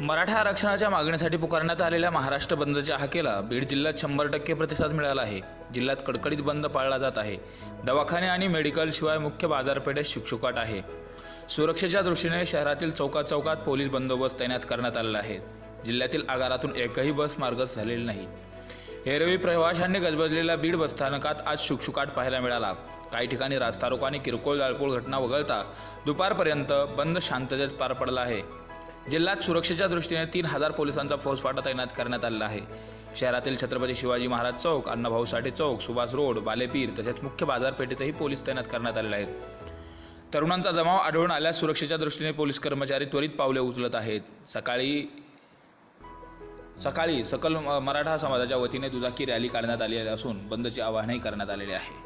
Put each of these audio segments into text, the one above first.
मराठा आरक्षणाच्या मागणीसाठी पुकारण्यात आलेल्या महाराष्ट्र बंदच्या हाकेला बीड जिल्ह्यात 100% प्रतिसाद मिळाला आहे। जिल्ह्यात कडकडीत बंद पाळला जात आहे। दवाखाने आणि मेडिकल शिवाय मुख्य बाजारपेठेत शुकशुकाट आहे। सुरक्षेच्या दृष्टीने शहरातील चौकात पोलीस बंदोबस्त तैनात करण्यात आलेला आहे। जिल्ह्यातील आगारातून एकही बस मार्गस्थ झालेली नाही। एरवी प्रवाशांनी गजबजलेल्या बीड बसस्थानकात आज शुकशुकाट पाहायला मिळाला। काही ठिकाणी रास्ता रोको आणि किरकोळ जाळपोळ घटना वगळता दुपारपर्यंत बंद शांततेत पार पडला आहे। जिल्ह्यात सुरक्षेच्या दृष्टीने 3000 पोलिसांचा फौजफाटा तैनात करण्यात आलेला आहे। शहरातील छत्रपती शिवाजी महाराज चौक, अण्णाभाऊ साठे चौक, सुभाष रोड, बालेपीर तसेच मुख्य बाजारपेठेतही पोलीस तैनात करण्यात आलेले आहेत। तरुणांचा जमाव आढळून आल्यास सुरक्षेच्या दृष्टीने पोलीस कर्मचारी त्वरित पावले उचलत आहेत। सकाळी सकल मराठा समाजाच्या वतीने दुचाकी रॅली काढण्यात आली असून बंदचे आवाहनही करण्यात आलेले आहे।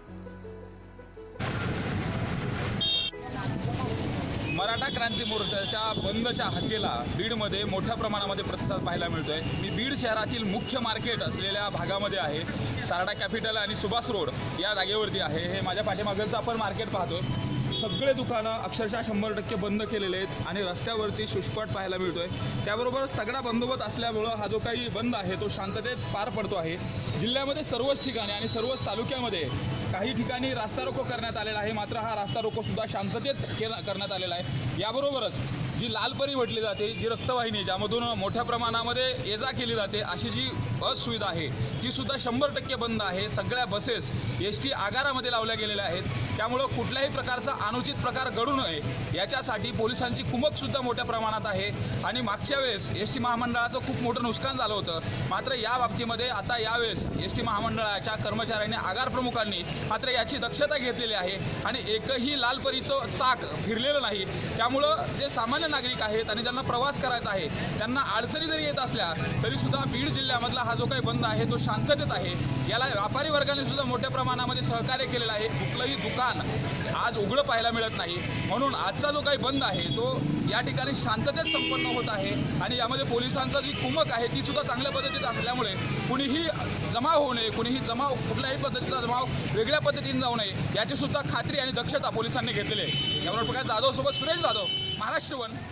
मराठा क्रांती मोर्चाच्या बंदच्या हाकेला बीडमध्ये मोठ्या प्रमाणामध्ये प्रतिसाद पाहायला मिळतोय। मी बीड शहरातील मुख्य मार्केट असलेल्या भागामध्ये आहे। सारडा कॅपिटल आणि सुभाष रोड या जागेवरती आहे। हे माझ्या पाठीमागचं आपण मार्केट पाहतोय। सगळे दुकानं अक्षरशः 100% बंद केलेले आहेत आणि रस्त्यावरती शुकशुकाट पाहायला मिळतोय। त्याबरोबरच तगडा बंदोबस्त असल्यामुळं हा जो काही बंद आहे तो शांततेत पार पडतो आहे। जिल्ह्यामध्ये सर्वच ठिकाणी आणि सर्वच तालुक्यामध्ये काही ठिकाणी रास्ता रोको करण्यात आलेला आहे। मात्र हा रास्ता रोको सुद्धा शांततेत करण्यात आलेला आहे। याबरोबरच जी लालपरी म्हटली जाते, जी रक्तवाहिनी ज्यामधून मोठ्या प्रमाणामध्ये ये जा केली जाते, अशी जी बस सुविधा आहे ती सुद्धा 100% बंद आहे। सगळ्या बसेस एसटी आगारामध्ये लावल्या गेलेल्या आहेत। त्यामुळं कुठल्याही प्रकारचा अनुचित प्रकार घडू नये याच्यासाठी पोलिसांची कुमक सुद्धा मोठ्या प्रमाणात आहे। आणि मागच्या वेळेस एसटी महामंडळाचं खूप मोठं नुकसान झालं होतं। मात्र या बाबतीमध्ये आता यावेळेस एसटी महामंडळाच्या कर्मचाऱ्यांनी, आगार प्रमुखांनी मात्र याची दक्षता घेतलेली आहे आणि एकही लालपरीचं चाक फिरलेलं नाही। त्यामुळं जे सामान्य नागरिक आहेत आणि ज्यांना प्रवास करायचा आहे त्यांना अडचणी जरी येत असल्या तरी सुद्धा बीड जिल्ह्यामधला हा जो काही बंद आहे तो शांततेत आहे। याला व्यापारी वर्गाने सुद्धा मोठ्या प्रमाणामध्ये सहकार्य केलेलं आहे। कुठलंही दुकान आज उघडं पाहायला मिळत नाही। म्हणून आजचा जो काही बंद आहे तो या ठिकाणी शांततेत संपन्न होत आहे आणि यामध्ये पोलिसांचा जी कुमक आहे ती सुद्धा चांगल्या पद्धतीत असल्यामुळे कुणीही जमाव होऊ नये, कुठल्याही पद्धतीचा जमाव वेगळ्या पद्धतीने जाऊ नये याची सुद्धा खात्री आणि दक्षता पोलिसांनी घेतलेली आहे। याबरोबर प्रकाश जाधव सोबत सुरेश जाधव, महाराष्ट्र वन।